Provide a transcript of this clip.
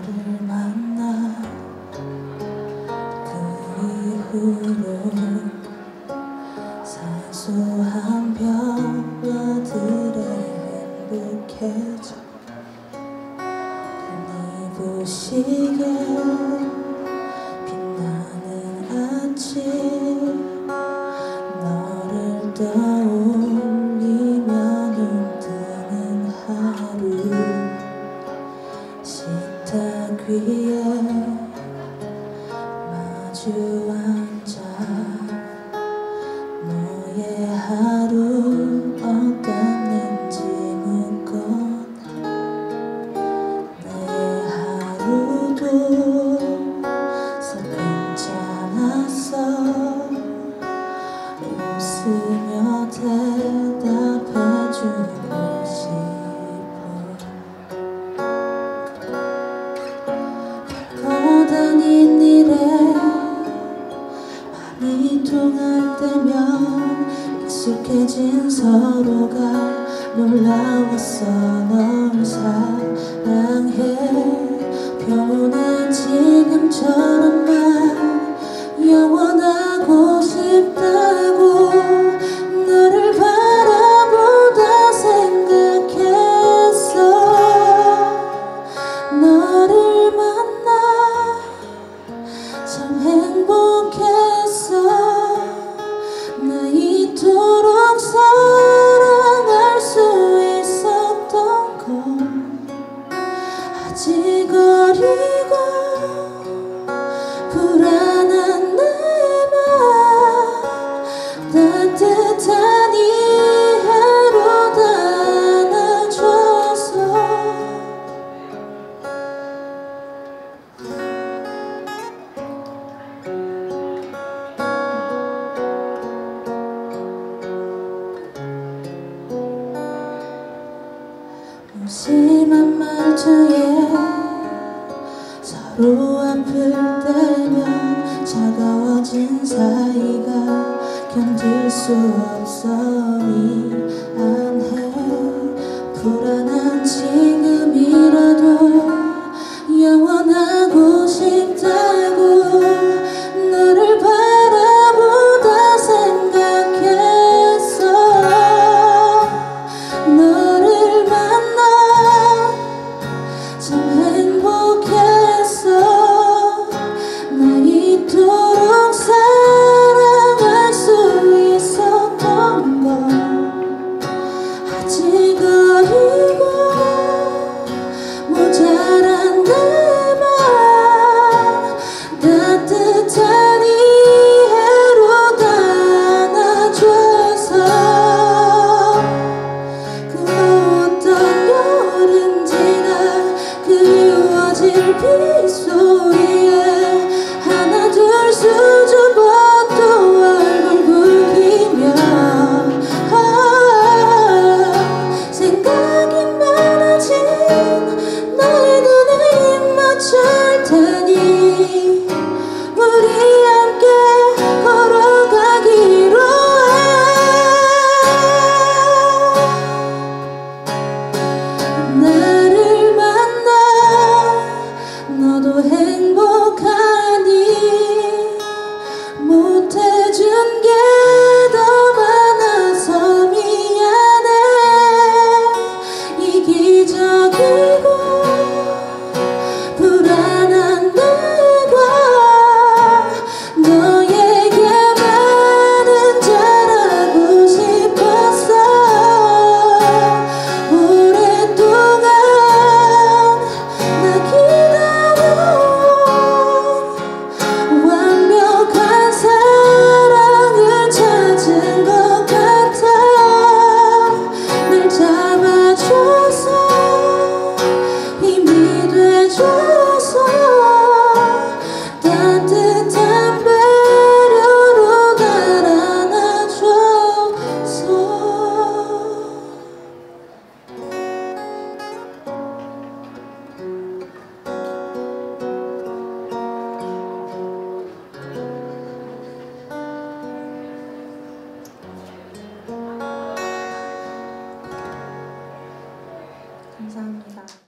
너를 만나 그 이후로 사소한 변화들에 행복해져 눈이 부시게 빛나는 아침 너를 떠올리며 눈 뜨는 하루 식탁 위에 마주 앉아 너의 하루 어땠는지 묻거나 나의 하루도 썩 괜찮았어 웃으며 대답해주고 싶어 별거 아닌 일에 많이 통할 때면 익숙해진 서로가 놀라웠어 널 사랑해 변한 지금처럼만 영원하고 싶다고 너를 바라보다 생각했어 너를 만나 참 행복했어 나 이토록 사랑할 수 있었던 건 아직 어리고 불안한 내 맘 따뜻한 이해로 안아줘서 무심한 말투에 서로 아플 때면 차가워진 사이가 견딜 수 없어 미안해 불안한 지금이라도 영원하고 싶다고 너를 바라보다 생각했어 너를 만나 참 행복했어 나 이토록 사랑할 수 있었던 건 아직 어리고 모자란 내 맘 따뜻한 이해로 안아줘서 그 어떤 여름 지나 그리워질 빗소리